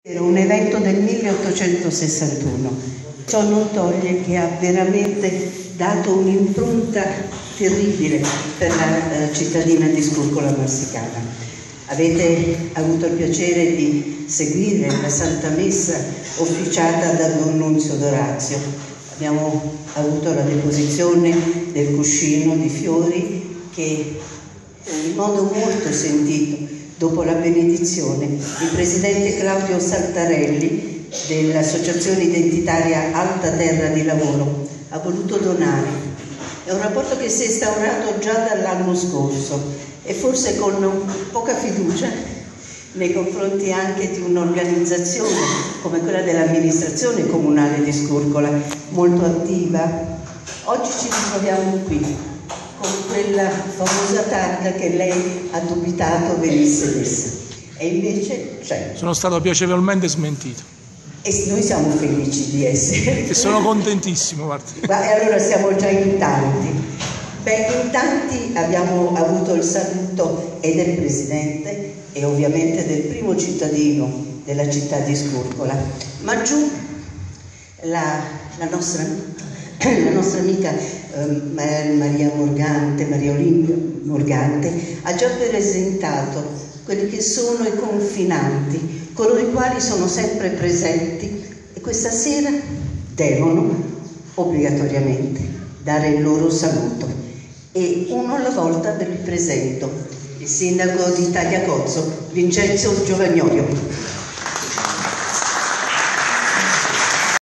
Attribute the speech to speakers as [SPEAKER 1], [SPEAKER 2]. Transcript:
[SPEAKER 1] Era un evento del 1861. Ciò non toglie che ha veramente dato un'impronta terribile per la cittadina di Scurcola Marsicana. Avete avuto il piacere di seguire la Santa Messa officiata da Don Nunzio D'Orazio. Abbiamo avuto la deposizione del cuscino di fiori che in modo molto sentito, dopo la benedizione, il presidente Claudio Saltarelli dell'Associazione Identitaria Alta Terra di Lavoro ha voluto donare. È un rapporto che si è instaurato già dall'anno scorso e forse con poca fiducia nei confronti anche di un'organizzazione come quella dell'amministrazione comunale di Scurcola, molto attiva. Oggi ci ritroviamo qui con quella famosa targa che lei ha dubitato venisse messa, e invece c'è.
[SPEAKER 2] Sono stato piacevolmente smentito.
[SPEAKER 1] E noi siamo felici di essere.
[SPEAKER 2] E sono contentissimo, guarda.
[SPEAKER 1] E allora siamo già in tanti. In tanti abbiamo avuto il saluto e del Presidente e ovviamente del primo cittadino della città di Scurcola. Ma giù la nostra amica Maria Olimpia Morgante ha già presentato quelli che sono i confinanti, coloro i quali sono sempre presenti e questa sera devono obbligatoriamente dare il loro saluto. E uno alla volta ve li presento: il sindaco di Tagliacozzo, Vincenzo Giovagnolo.